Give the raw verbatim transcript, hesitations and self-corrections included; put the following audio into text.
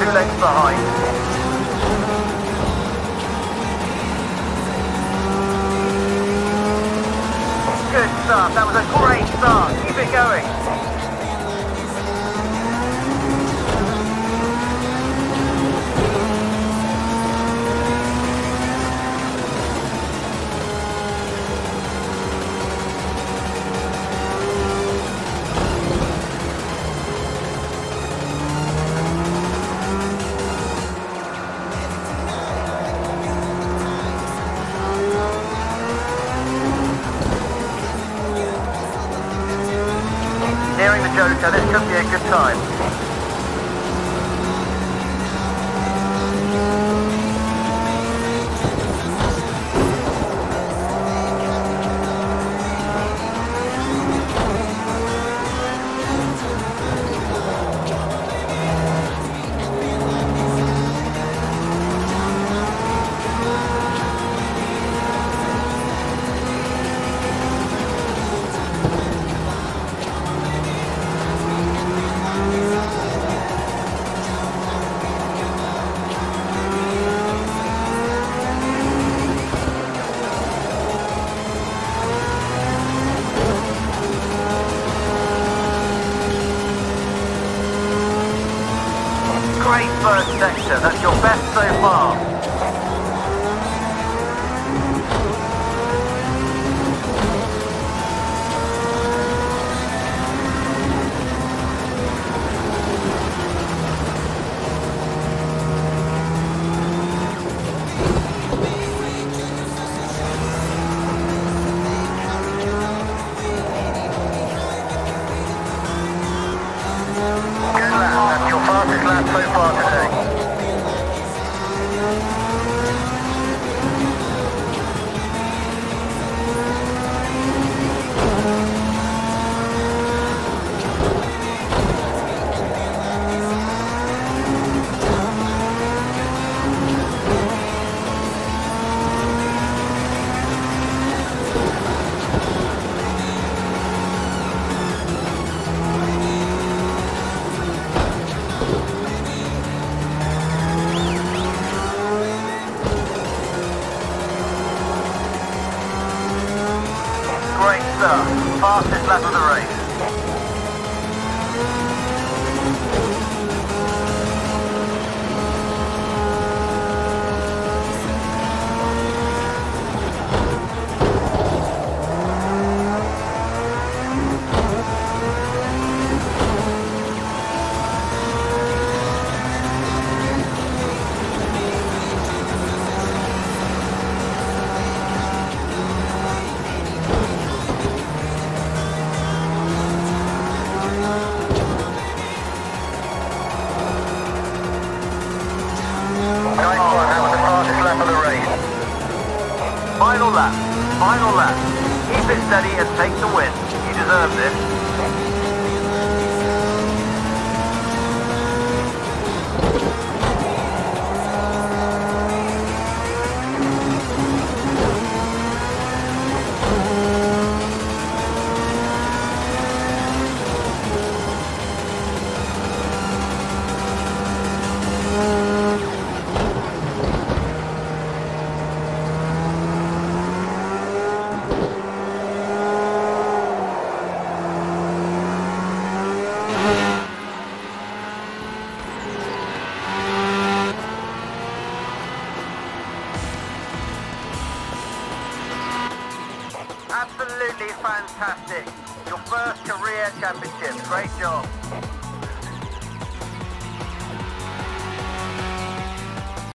two lengths behind. Good start, that was a great start. Keep it going. Nearing the Joker, this could be a good time. Great first sector, that's your best so far. Good lap, that's your fastest lap so far today. Great start, fastest lap of the race. Nice one, that was the fastest lap of the race. Final lap, final lap. Keep it steady and take the win. You deserve this. Absolutely fantastic. Your first career championship. Great job.